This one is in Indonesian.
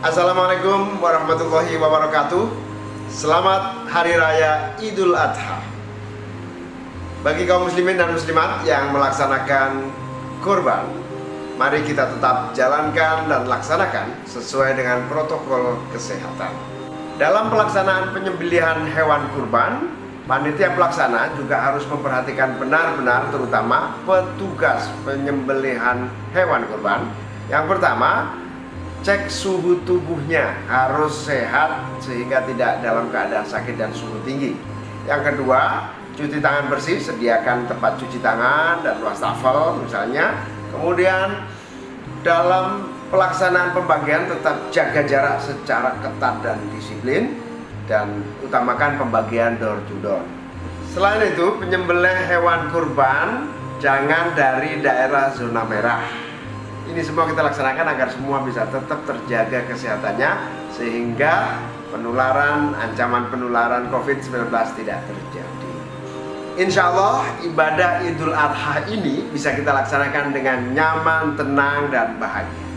Assalamualaikum warahmatullahi wabarakatuh. Selamat Hari Raya Idul Adha. Bagi kaum muslimin dan muslimat yang melaksanakan kurban, mari kita tetap jalankan dan laksanakan sesuai dengan protokol kesehatan. Dalam pelaksanaan penyembelihan hewan kurban, panitia pelaksana juga harus memperhatikan benar-benar terutama petugas penyembelihan hewan kurban. Yang pertama, cek suhu tubuhnya harus sehat sehingga tidak dalam keadaan sakit dan suhu tinggi. Yang kedua, cuci tangan bersih, sediakan tempat cuci tangan dan wastafel misalnya. Kemudian dalam pelaksanaan pembagian tetap jaga jarak secara ketat dan disiplin, dan utamakan pembagian door to door. Selain itu, penyembelih hewan kurban jangan dari daerah zona merah. Ini semua kita laksanakan agar semua bisa tetap terjaga kesehatannya sehingga ancaman penularan COVID-19 tidak terjadi. Insya Allah ibadah Idul Adha ini bisa kita laksanakan dengan nyaman, tenang, dan bahagia.